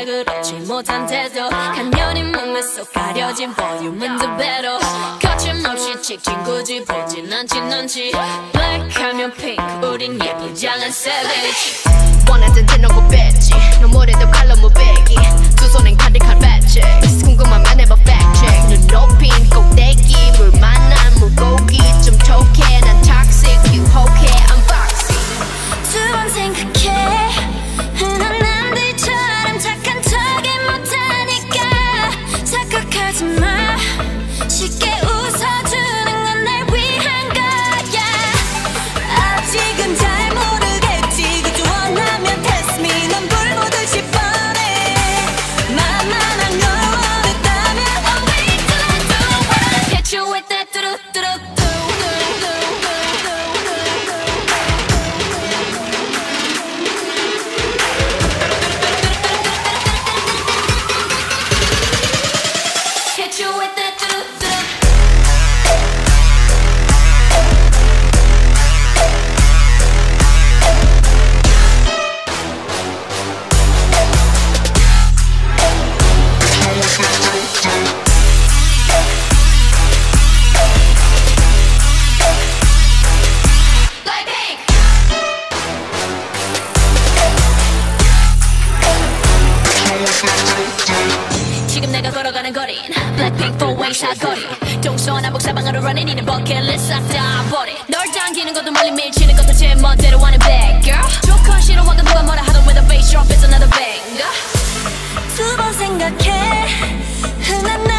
그렇지 못한 태도 간연히 목매 속 가려진 볼륨은 두 배로 거침없이 찍힌 굳이 보진 않지 눈치 Black 하면 pink 우린 예쁘장한 savage 원하던 대놓고 뺐지 너무래도 칼로 무배기 두 손엔 가득한 배치 궁금하면 해봐 fact check 눈 높인 꼭대기 물 만난 물고기 좀 톡해 난 toxic 유혹해 unboxing 두 번 생각해 흔한 남들처럼 착한 척이 못하니까 착각하지 마 쉽게 웃어주는 건 날 위한 거야 아직은 잘 모르겠지 그저 원하면 test me 넌 불보듯이 뻔해 만만한 걸 원했다면 Oh wait till I do wanna hit you with that 뚜루뚜루 Hit you with that 지금 내가 걸어가는 거린 Blackpink four-way 사거리 동서남북 사방으로 running 이는 버킷리스트 싹 다 버리 널 당기는 것도 멀리 밀치는 것도 제 멋대로 하는 bad girl 조건 싫어하고 누가 뭐라 하던 with a bass drop it's another banger 두 번 생각해 흔한